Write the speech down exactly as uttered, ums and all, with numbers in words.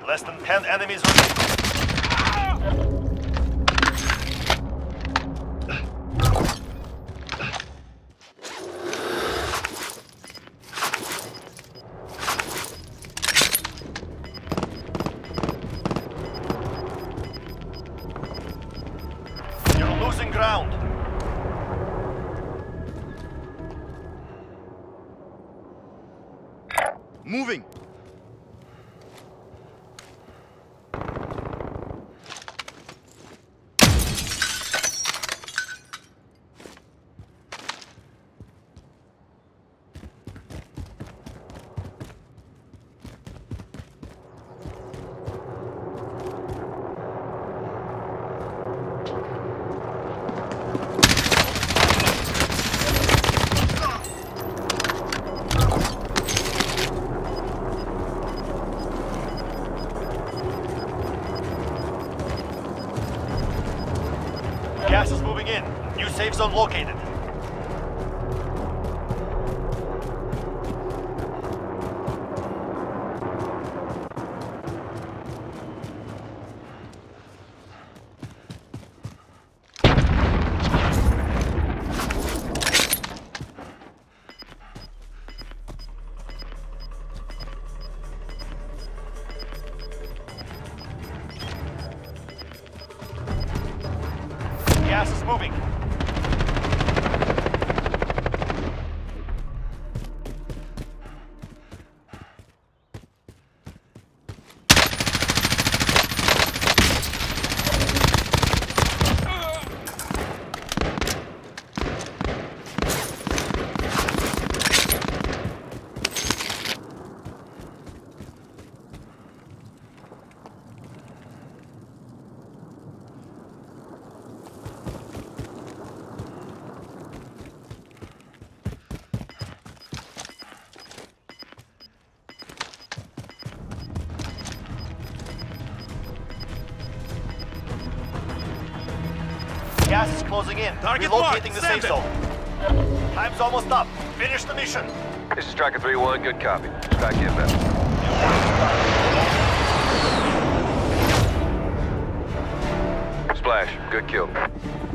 Less than ten enemies remaining. You're losing ground. Moving! Gas is moving in. New safe zone located. Gas is moving. Gas is closing in. Target Relocating marked. the Send safe it. zone. Time's almost up. Finish the mission. This is Striker three one, good copy. Strike inbound. Splash, good kill.